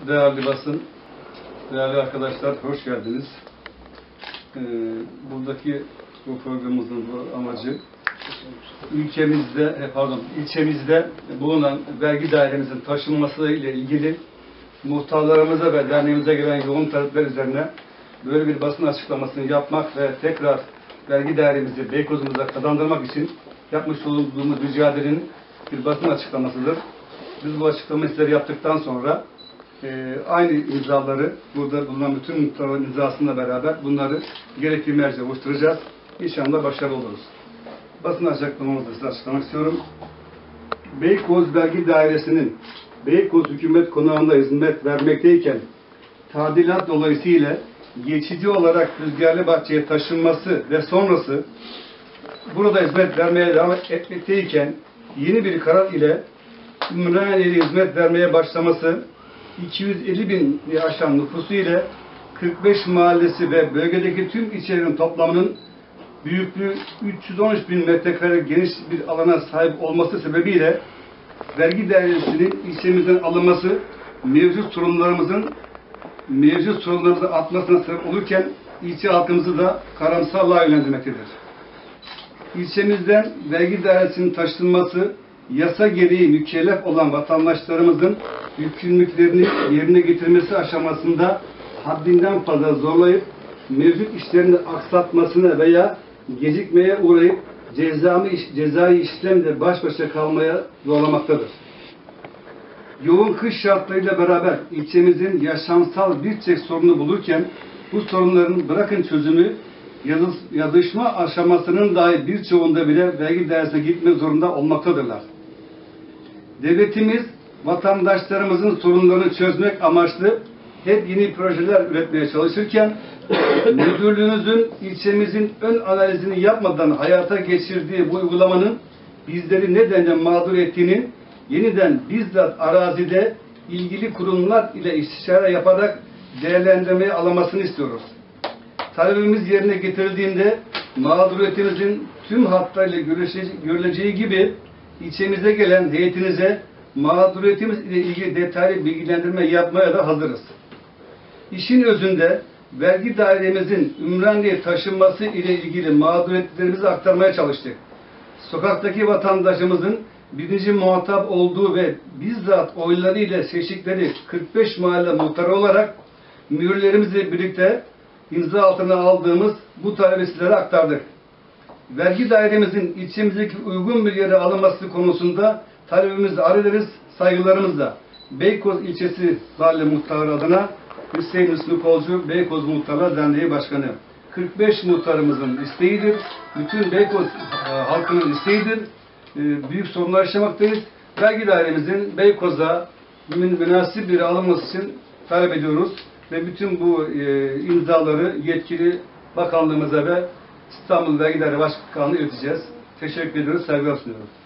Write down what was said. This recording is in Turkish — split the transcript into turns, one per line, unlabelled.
Değerli basın, değerli arkadaşlar, hoş geldiniz. Buradaki bu programımızın bu amacı ilçemizde bulunan vergi dairemizin taşınması ile ilgili muhtarlarımıza ve derneğimize gelen yoğun talepler üzerine böyle bir basın açıklamasını yapmak ve tekrar vergi dairemizi Beykoz'umuza kazandırmak için yapmış olduğumuz mücadelenin bir basın açıklamasıdır. Biz bu açıklamayı sizlere yaptıktan sonra aynı imzaları, burada bulunan bütün muhtarların imzasıyla beraber bunları gerekli merceğe oluşturacağız. İnşallah başarılı oluruz. Basın açıklamamızı size açıklamak istiyorum. Beykoz Vergi Dairesi'nin Beykoz Hükümet Konağı'nda hizmet vermekteyken tadilat dolayısıyla geçici olarak Rüzgarlı Bahçe'ye taşınması ve sonrası burada hizmet vermeye devam etmekteyken yeni bir karar ile Ümraniye'ye hizmet vermeye başlaması 250 bini aşan nüfusu ile 45 mahallesi ve bölgedeki tüm ilçelerin toplamının büyüklüğü 313 bin metrekare geniş bir alana sahip olması sebebiyle vergi dairesinin ilçemizden alınması mevcut sorunlarımızın artmasına sebep olurken ilçe halkımızı da karamsarlığa yönlendirmektedir. İlçemizden vergi dairesinin taşınması yasa gereği mükellef olan vatandaşlarımızın yükümlülüklerini yerine getirmesi aşamasında haddinden fazla zorlayıp mevcut işlerini aksatmasına veya gecikmeye uğrayıp cezai işlemle baş başa kalmaya zorlamaktadır. Yoğun kış şartlarıyla beraber ilçemizin yaşamsal birçok sorunu bulurken bu sorunların bırakın çözümü yazışma aşamasının dahi birçoğunda bile vergi dairesine gitmek zorunda olmaktadırlar. Devletimiz vatandaşlarımızın sorunlarını çözmek amaçlı hep yeni projeler üretmeye çalışırken müdürlüğümüzün ilçemizin ön analizini yapmadan hayata geçirdiği bu uygulamanın bizleri nedenle mağdur ettiğini yeniden bizzat arazide ilgili kurumlar ile istişare yaparak değerlendirmeye alınmasını istiyoruz. Talebimiz yerine getirildiğinde mağduriyetimizin tüm hatlarıyla görüleceği gibi ilçemize gelen heyetinize mağduriyetimiz ile ilgili detaylı bilgilendirme yapmaya da hazırız. İşin özünde vergi dairemizin Ümraniye'ye taşınması ile ilgili mağduriyetlerimizi aktarmaya çalıştık. Sokaktaki vatandaşımızın birinci muhatap olduğu ve bizzat oylarıyla seçtikleri 45 mahalle muhtarı olarak mühürlerimizle birlikte imza altına aldığımız bu talebi sizlere aktardık. Vergi dairemizin ilçemizdeki uygun bir yere alınması konusunda talebimizi arz ederiz, saygılarımızla. Beykoz ilçesi Mahalle Muhtarı adına Hüseyin Hüsnü Kolcu, Beykoz Muhtarlar Derneği Başkanı. 45 muhtarımızın isteğidir, bütün Beykoz halkının isteğidir. Büyük sorunlar yaşamaktayız. Vergi dairemizin Beykoz'a münasip bir alınması için talep ediyoruz. Ve bütün bu imzaları yetkili bakanlığımıza ve İstanbul Vergi Daire Başkanlığı'na ileteceğiz. Teşekkür ediyoruz, saygılar sunuyorum.